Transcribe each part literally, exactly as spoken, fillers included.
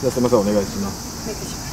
じゃあすみません、お願いします。 お願いします。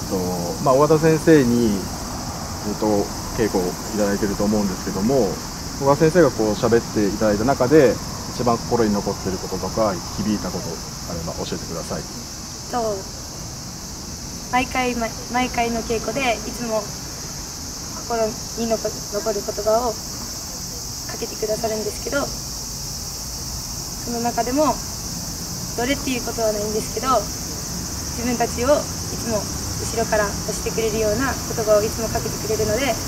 えっとまあ、尾形先生にずっと稽古をいただいていると思うんですけども、尾形先生がこう喋っていただいた中で一番心に残っていることとか響いたことあれば教えてください。 と毎回毎回の稽古でいつも心に残る言葉をかけてくださるんですけど、その中でもどれっていうことはないんですけど、自分たちをいつも後ろから押してくれるような言葉をいつもかけてくれるので、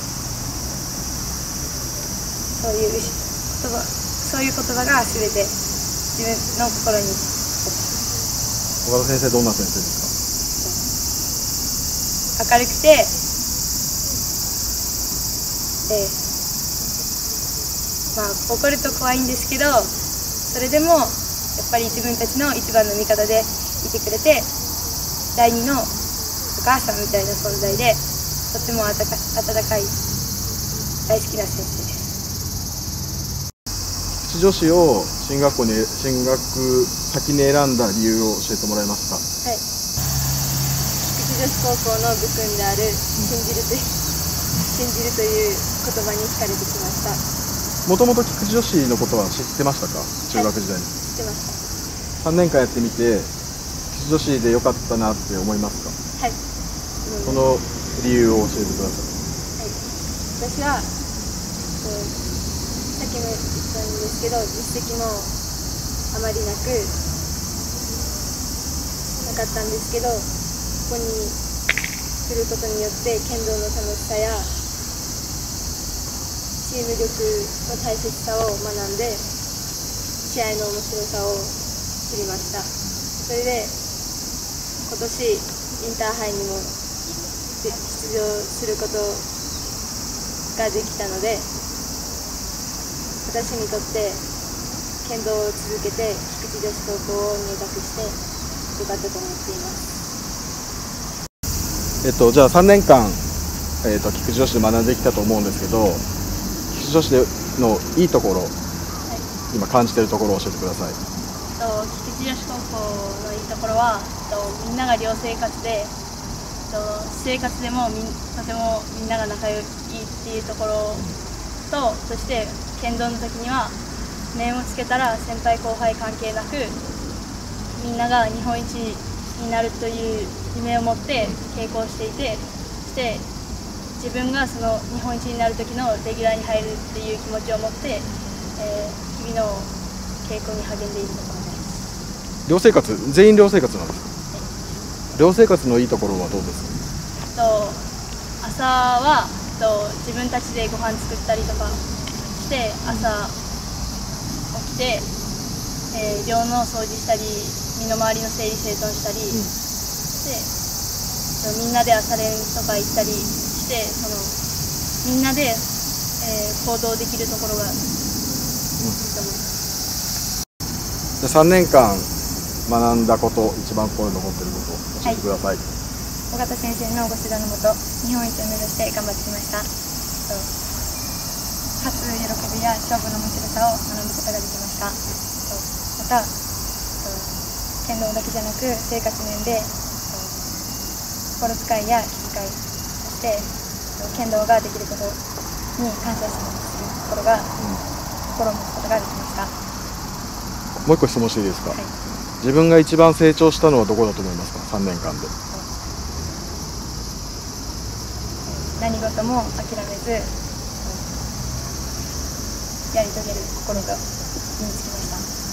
そういう言葉そういう言葉が全て自分の心に。 尾形先生、どんな先生ですか？明るくて、えー、まあ怒ると怖いんですけど、それでもやっぱり自分たちの一番の味方でいてくれて、第二のお母さんみたいな存在で、とっても温か、温かい大好きな先生です。 菊池女子を進学校に進学先に選んだ理由を教えてもらえますか？ はい、菊池女子高校の部訓である信じるという、信じるという言葉に惹かれてきました。 もともと菊池女子のことは知ってましたか？中学時代に。 はい、知ってました。 さんねんかんやってみて菊池女子で良かったなって思いますか？ はい、 その理由を教えてください。 はい、私はさっきも言ったんですけど、実績もあまりなくなかったんですけど、ここに来ることによって剣道の楽しさやチーム力の大切さを学んで、試合の面白さを知りました。それで今年インターハイにも出場することができたので、私にとって剣道を続けて菊池女子高校を入学してよかったと思っています。 えっとじゃあさんねんかん、えっと菊池女子で学んできたと思うんですけど、菊池女子のいいところ、はい、今感じているところを教えてください。 と菊池女子高校のいいところは、とみんなが寮生活で、と私生活でもみんとてもみんなが仲良いっていうところと、そして剣道の時には面をつけたら先輩後輩関係なく、みんなが日本一になるという夢を持って稽古をしていて、そして自分がその日本一になる時のレギュラーに入るっていう気持ちを持って、えー、日々の稽古に励んでいるところです。 寮生活、全員寮生活なんですか？寮生活のいいところはどうですか？ と朝はと自分たちでご飯作ったりとかして、朝起きて、えー、寮の掃除したり身の回りの整理整頓したり、うん、でみんなで朝練とか行ったりして、そのみんなで、えー、行動できるところがいいと思います。 うん、さんねんかん学んだこと、一番心に残っていることを教えてください。はい、 尾形先生のご指導のもと、日本一を目指して頑張ってきました。勝つ喜びや勝負の面白さを学ぶことができました。また、剣道だけじゃなく生活面で心遣いや気遣い、そして剣道ができることに感謝するところが、うん、心を持つことができました。 もう一個質問していいですか？はい、自分が一番成長したのはどこだと思いますか？さんねんかんで。 何事も諦めずやり遂げる心が身につきました。